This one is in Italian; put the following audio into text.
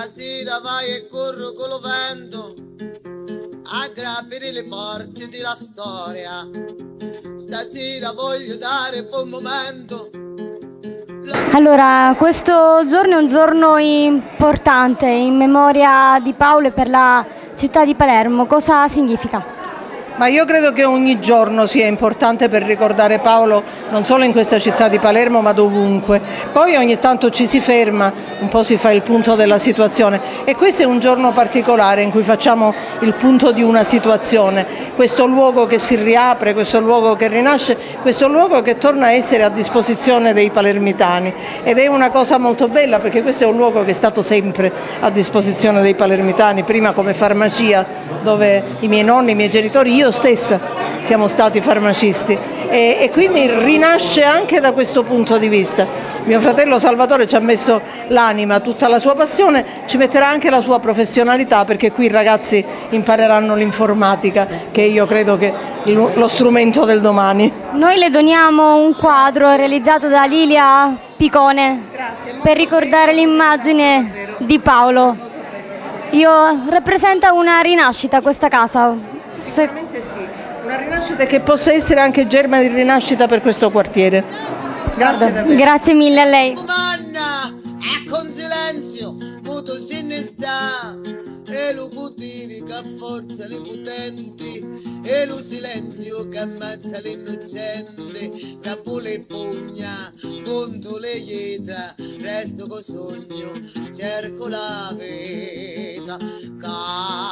Stasera vai e corro con lo vento a grappere le porte della storia. Stasera voglio dare buon momento. Allora, questo giorno è un giorno importante in memoria di Paolo e per la città di Palermo. Cosa significa? Ma io credo che ogni giorno sia importante per ricordare Paolo, non solo in questa città di Palermo ma dovunque. Poi ogni tanto ci si ferma, un po' si fa il punto della situazione e questo è un giorno particolare in cui facciamo il punto di una situazione. Questo luogo che si riapre, questo luogo che rinasce, questo luogo che torna a essere a disposizione dei palermitani ed è una cosa molto bella perché questo è un luogo che è stato sempre a disposizione dei palermitani, prima come farmacia dove i miei nonni, i miei genitori, io stessa siamo stati farmacisti e quindi rinasce anche da questo punto di vista. Mio fratello Salvatore ci ha messo l'anima, tutta la sua passione, ci metterà anche la sua professionalità perché qui i ragazzi impareranno l'informatica che io credo che è lo strumento del domani. Noi le doniamo un quadro realizzato da Lilia Picone. Grazie, per ricordare l'immagine di Paolo. Rappresenta una rinascita questa casa. Sicuramente sì, una rinascita che possa essere anche germe di rinascita per questo quartiere. Grazie davvero. Grazie mille a lei. Manna, con silenzio, muto sinistra, e lo potere che forza le potenti, e lo silenzio che ammazza l'innocente, che pure pugna, contro le ieta, resto con sogno, cerco la vita.